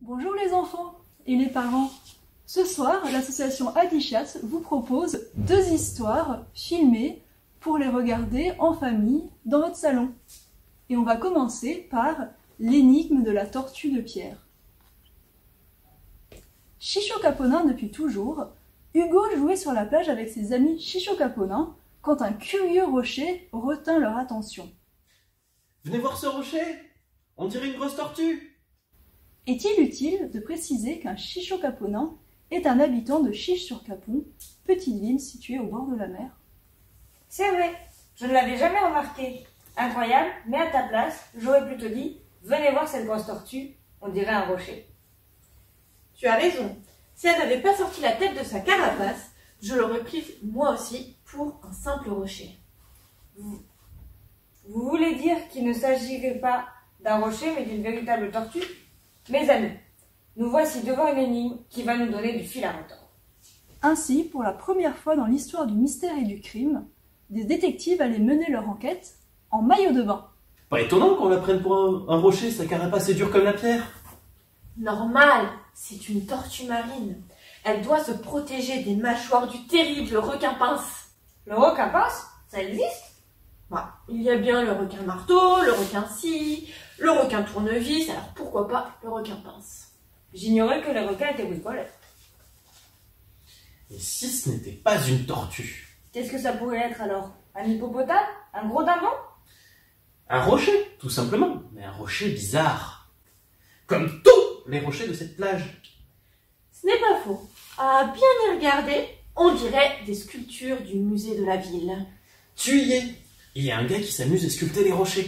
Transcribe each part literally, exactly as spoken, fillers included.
Bonjour les enfants et les parents. Ce soir, l'association Adichat vous propose deux histoires filmées pour les regarder en famille dans votre salon. Et on va commencer par l'énigme de la tortue de pierre. Chicho-caponin depuis toujours, Hugo jouait sur la plage avec ses amis chicho-caponins quand un curieux rocher retint leur attention. Venez voir ce rocher, on dirait une grosse tortue. Est-il utile de préciser qu'un chicho-caponin est un habitant de Chiche-sur-Capon, petite ville située au bord de la mer? C'est vrai, je ne l'avais jamais remarqué. Incroyable, mais à ta place, j'aurais plutôt dit « Venez voir cette grosse tortue, on dirait un rocher ». Tu as raison, si elle n'avait pas sorti la tête de sa carapace, je l'aurais prise moi aussi pour un simple rocher. Vous, vous voulez dire qu'il ne s'agirait pas d'un rocher mais d'une véritable tortue? Mes amis, nous voici devant une énigme qui va nous donner du fil à retordre. Ainsi, pour la première fois dans l'histoire du mystère et du crime, des détectives allaient mener leur enquête en maillot de bain. Pas étonnant qu'on la prenne pour un, un rocher, sa carapace est dure comme la pierre. Normal, c'est une tortue marine. Elle doit se protéger des mâchoires du terrible requin-pince. Le requin-pince, ça existe? Bah, il y a bien le requin-marteau, le requin-scie, le requin-tournevis, alors pourquoi pas le requin-pince? J'ignorais que les requins étaient bricoleurs. Et si ce n'était pas une tortue? Qu'est-ce que ça pourrait être alors? Un hippopotame? Un gros dindon? Un rocher, tout simplement, mais un rocher bizarre. Comme tous les rochers de cette plage. Ce n'est pas faux. À bien y regarder, on dirait des sculptures du musée de la ville. Tu y es. Il y a un gars qui s'amuse à sculpter les rochers.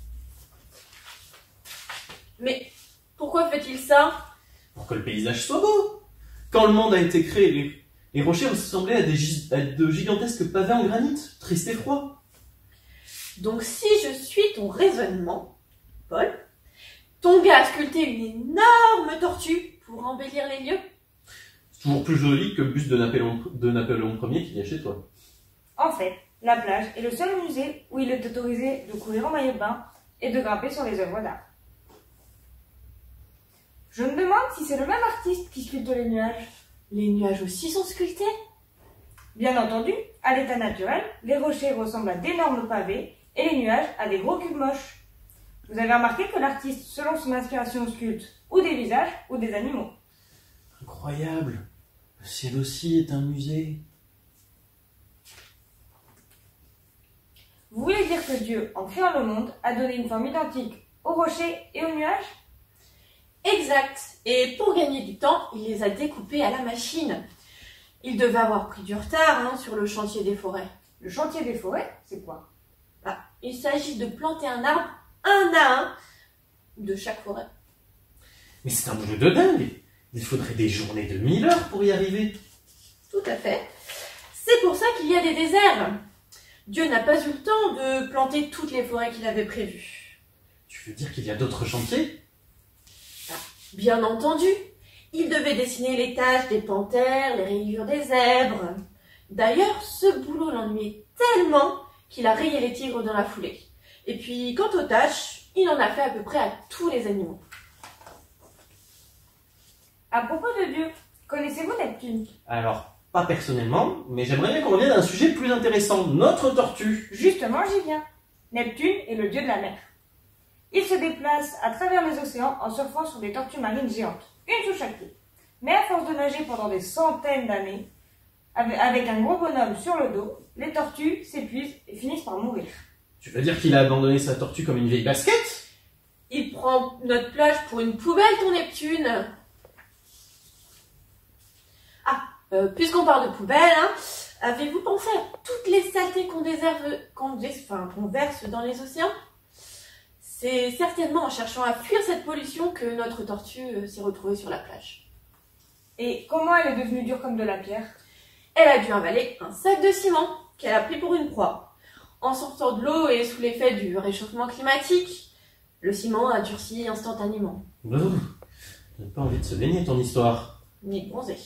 Mais pourquoi fait-il ça? Pour que le paysage soit beau. Quand le monde a été créé, les, les rochers ressemblaient à, des, à de gigantesques pavés en granit, tristes et froids. Donc si je suis ton raisonnement, Paul, ton gars a sculpté une énorme tortue pour embellir les lieux. C'est toujours plus joli que le buste de Napoléon, de Napoléon Ier qu'il y a chez toi. En fait, la plage est le seul musée où il est autorisé de courir en maillot de bain et de grimper sur les œuvres d'art. Je me demande si c'est le même artiste qui sculpte les nuages. Les nuages aussi sont sculptés? Bien entendu, à l'état naturel, les rochers ressemblent à d'énormes pavés et les nuages à des gros cubes moches. Vous avez remarqué que l'artiste, selon son inspiration, sculpte ou des visages ou des animaux. Incroyable. Le ciel aussi est un musée. Vous voulez dire que Dieu, en créant le monde, a donné une forme identique aux rochers et aux nuages? Exact. Et pour gagner du temps, il les a découpés à la machine. Il devait avoir pris du retard hein, sur le chantier des forêts. Le chantier des forêts, c'est quoi? Ah, il s'agit de planter un arbre un à un de chaque forêt. Mais c'est un boulot de dingue. Il faudrait des journées de mille heures pour y arriver. Tout à fait. C'est pour ça qu'il y a des déserts. Dieu n'a pas eu le temps de planter toutes les forêts qu'il avait prévues. Tu veux dire qu'il y a d'autres chantiers? Ah, bien entendu. Il devait dessiner les taches des panthères, les rayures des zèbres. D'ailleurs, ce boulot l'ennuyait tellement qu'il a rayé les tigres dans la foulée. Et puis, quant aux tâches, il en a fait à peu près à tous les animaux. À propos de Dieu, connaissez-vous Neptune? Alors, pas personnellement, mais j'aimerais bien qu'on revienne à un sujet plus intéressant, notre tortue. Justement, j'y viens. Neptune est le dieu de la mer. Il se déplace à travers les océans en surfant sur des tortues marines géantes, une sous chaque pied. Mais à force de nager pendant des centaines d'années, avec un gros bonhomme sur le dos, les tortues s'épuisent et finissent par mourir. Tu veux dire qu'il a abandonné sa tortue comme une vieille basket? Il prend notre plage pour une poubelle, ton Neptune. Ah, euh, puisqu'on parle de poubelle, hein, avez-vous pensé à toutes les saletés qu'on déserve, qu'on dés, enfin, qu'on verse dans les océans? C'est certainement en cherchant à fuir cette pollution que notre tortue euh, s'est retrouvée sur la plage. Et comment elle est devenue dure comme de la pierre? Elle a dû avaler un sac de ciment qu'elle a pris pour une proie. En sortant de l'eau et sous l'effet du réchauffement climatique, le ciment a durci instantanément. Oh, j'ai pas envie de se baigner ton histoire. Ni bronzer.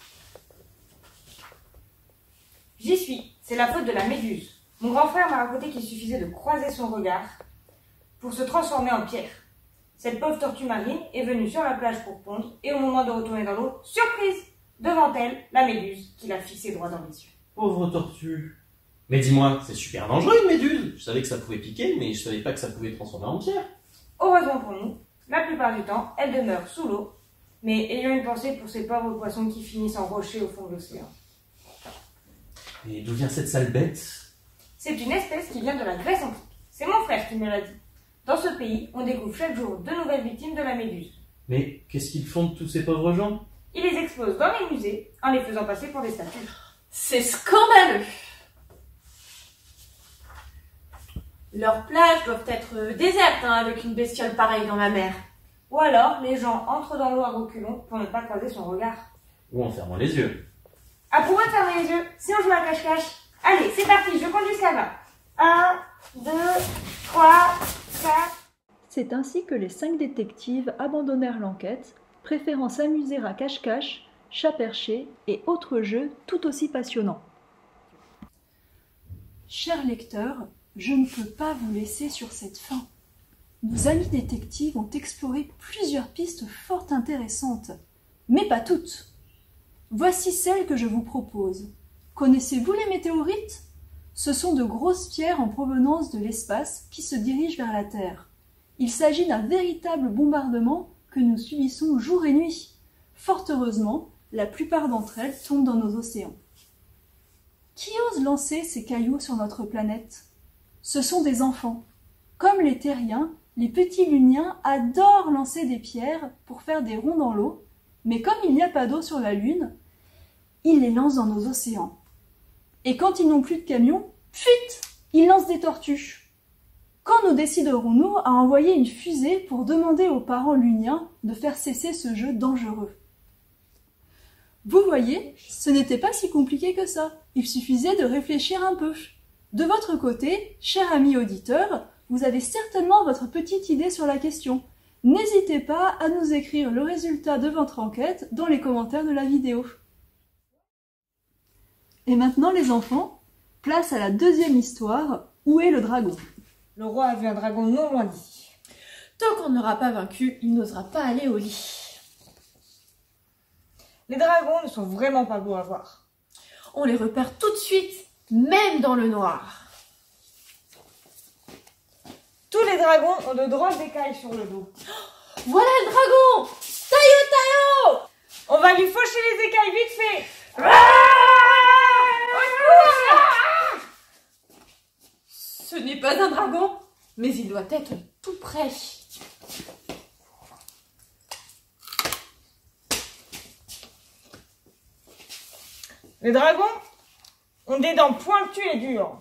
J'y suis, c'est la faute de la méduse. Mon grand frère m'a raconté qu'il suffisait de croiser son regard pour se transformer en pierre. Cette pauvre tortue marine est venue sur la plage pour pondre et au moment de retourner dans l'eau, surprise! Devant elle, la méduse qui l'a fixée droit dans les yeux. Pauvre tortue. Mais dis-moi, c'est super dangereux une méduse. Je savais que ça pouvait piquer, mais je savais pas que ça pouvait transformer en pierre. Heureusement pour nous, la plupart du temps, elle demeure sous l'eau, mais ayons une pensée pour ces pauvres poissons qui finissent en rocher au fond de l'océan. Et d'où vient cette sale bête? C'est une espèce qui vient de la Grèce antique. C'est mon frère qui me l'a dit. Dans ce pays, on découvre chaque jour de nouvelles victimes de la méduse. Mais qu'est-ce qu'ils font de tous ces pauvres gens? Ils les exposent dans les musées en les faisant passer pour des statues. C'est scandaleux! Leurs plages doivent être désertes hein, avec une bestiole pareille dans la mer. Ou alors, les gens entrent dans l'eau à reculons pour ne pas croiser son regard. Ou en fermant les yeux. Ah, pour moi de fermer les yeux, si on joue à cache-cache. Allez, c'est parti, je compte jusqu'à vingt. un, deux, trois, quatre... C'est ainsi que les cinq détectives abandonnèrent l'enquête, préférant s'amuser à cache-cache, chat perché et autres jeux tout aussi passionnants. Chers lecteurs, je ne peux pas vous laisser sur cette fin. Nos amis détectives ont exploré plusieurs pistes fort intéressantes, mais pas toutes. Voici celle que je vous propose. Connaissez-vous les météorites? Ce sont de grosses pierres en provenance de l'espace qui se dirigent vers la Terre. Il s'agit d'un véritable bombardement que nous subissons jour et nuit. Fort heureusement, la plupart d'entre elles tombent dans nos océans. Qui ose lancer ces cailloux sur notre planète? Ce sont des enfants. Comme les terriens, les petits luniens adorent lancer des pierres pour faire des ronds dans l'eau, mais comme il n'y a pas d'eau sur la Lune, ils les lancent dans nos océans. Et quand ils n'ont plus de camions, fuite, ils lancent des tortues. Quand nous déciderons-nous à envoyer une fusée pour demander aux parents luniens de faire cesser ce jeu dangereux? Vous voyez, ce n'était pas si compliqué que ça. Il suffisait de réfléchir un peu. De votre côté, cher ami auditeur, vous avez certainement votre petite idée sur la question. N'hésitez pas à nous écrire le résultat de votre enquête dans les commentaires de la vidéo. Et maintenant les enfants, place à la deuxième histoire, où est le dragon? Le roi a vu un dragon non loin d'ici. Tant qu'on n'aura pas vaincu, il n'osera pas aller au lit. Les dragons ne sont vraiment pas beaux à voir. On les repère tout de suite, même dans le noir. Tous les dragons ont de drôles d'écailles sur le dos. Voilà le dragon! Taillot, taillot! On va lui faucher les écailles vite fait. Ce n'est pas un dragon, mais il doit être tout près. Les dragons ont des dents pointues et dures.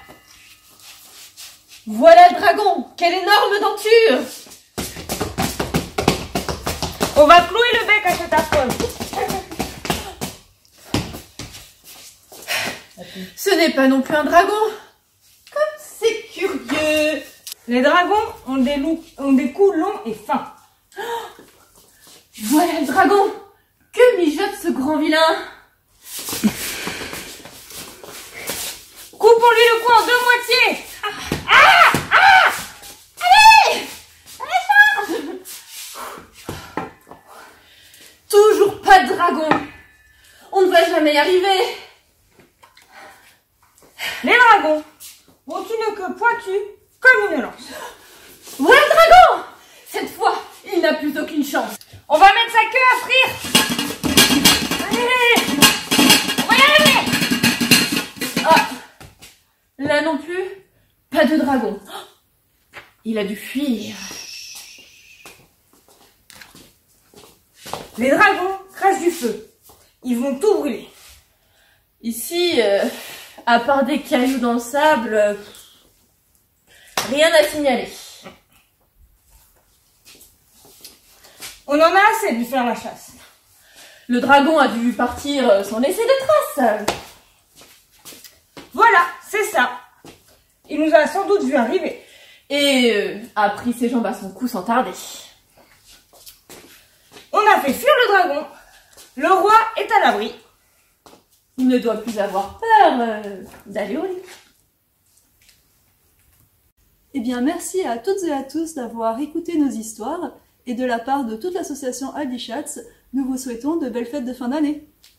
Voilà le dragon! Quelle énorme denture! On va clouer le bec à cet affreux. Ce n'est pas non plus un dragon. Comme c'est curieux. Les dragons ont des, loups, ont des coups longs et fins. Voilà le dragon. Que mijote ce grand vilain. Coupons-lui le cou en deux moitiés. Ah! Ah! Allez! Allez, charge! Toujours pas de dragon. On ne va jamais y arriver. Les dragons ont une queue pointue comme une lance. Voilà le dragon! Cette fois, il n'a plus aucune chance. On va mettre sa queue à frire. Allez, on va y arriver. Ah! Là non plus, pas de dragon. Il a dû fuir. Les dragons crachent du feu. Ils vont tout brûler. Ici, euh, à part des cailloux dans le sable, euh, rien à signaler. On en a assez de lui faire la chasse. Le dragon a dû partir sans laisser de traces. Voilà, c'est ça. Il nous a sans doute vu arriver. Et euh, a pris ses jambes à son cou sans tarder. On a fait fuir le dragon. Le roi est à l'abri. Il ne doit plus avoir peur euh, d'aller au lit. Eh bien, merci à toutes et à tous d'avoir écouté nos histoires, et de la part de toute l'association Aldichatz, nous vous souhaitons de belles fêtes de fin d'année.